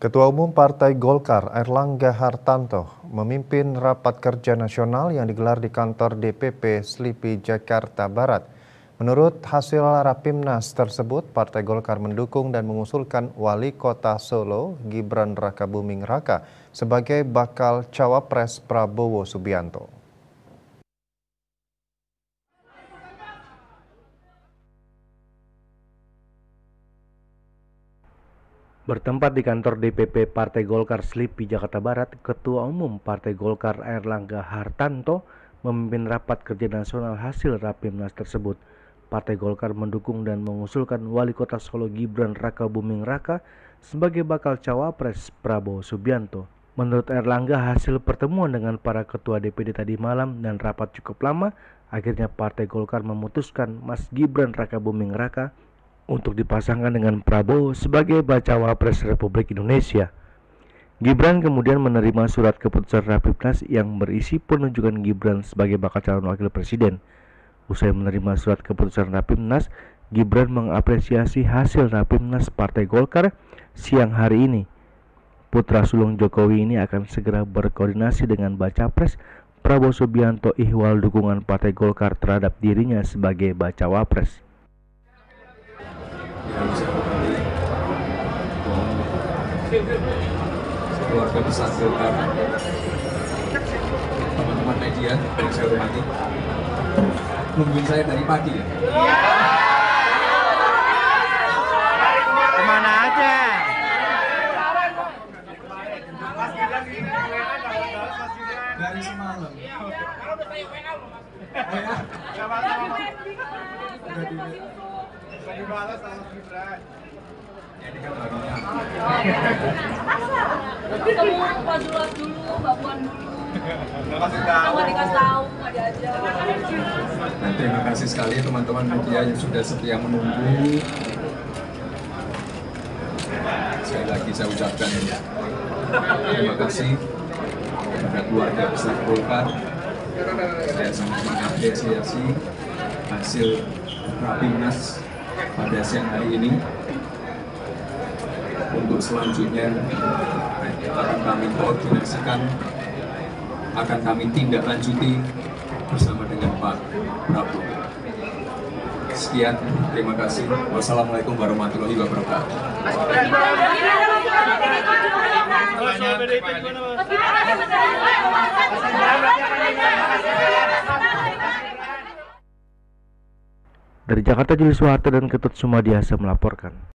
Ketua Umum Partai Golkar Airlangga Hartarto memimpin rapat kerja nasional yang digelar di kantor DPP Slipi, Jakarta Barat. Menurut hasil Rapimnas tersebut, Partai Golkar mendukung dan mengusulkan Wali Kota Solo Gibran Rakabuming Raka sebagai bakal cawapres Prabowo Subianto. Bertempat di kantor DPP Partai Golkar Slipi, Jakarta Barat, Ketua Umum Partai Golkar Airlangga Hartarto memimpin rapat kerja nasional hasil Rapimnas tersebut. Partai Golkar mendukung dan mengusulkan Wali Kota Solo Gibran Rakabuming Raka sebagai bakal cawapres Prabowo Subianto. Menurut Airlangga, hasil pertemuan dengan para ketua DPD tadi malam dan rapat cukup lama, akhirnya Partai Golkar memutuskan Mas Gibran Rakabuming Raka untuk dipasangkan dengan Prabowo sebagai bacawa pres Republik Indonesia. Gibran kemudian menerima surat keputusan Rapimnas yang berisi penunjukan Gibran sebagai bakal calon wakil presiden. Usai menerima surat keputusan Rapimnas, Gibran mengapresiasi hasil Rapimnas Partai Golkar siang hari ini. Putra sulung Jokowi ini akan segera berkoordinasi dengan baca pres Prabowo Subianto ihwal dukungan Partai Golkar terhadap dirinya sebagai bacawa pres. Keluarga besar Golkar, teman-teman media yang saya hormati, nungguin saya dari pagi ya? Kemana aja? Dari semalam. Dibalas sama Gibran. Ini kan barunya. Ketemu Pak Zulhas dulu, Mbak Puan dulu. Nggak dikasih tahu, nggak diajak. Dan terima kasih sekali teman-teman media yang sudah setia menunggu. Sekali lagi saya ucapkan terima kasih kepada keluarga besar Golkar. Saya sangat mengapresiasi hasil Rapimnas pada siang hari ini. Untuk selanjutnya akan kami koordinasikan, akan kami tindak lanjuti bersama dengan Pak Prabowo. Sekian, terima kasih. Wassalamualaikum warahmatullahi wabarakatuh. Dari Jakarta, Juli Soeharto dan Ketut Sumadiasa melaporkan.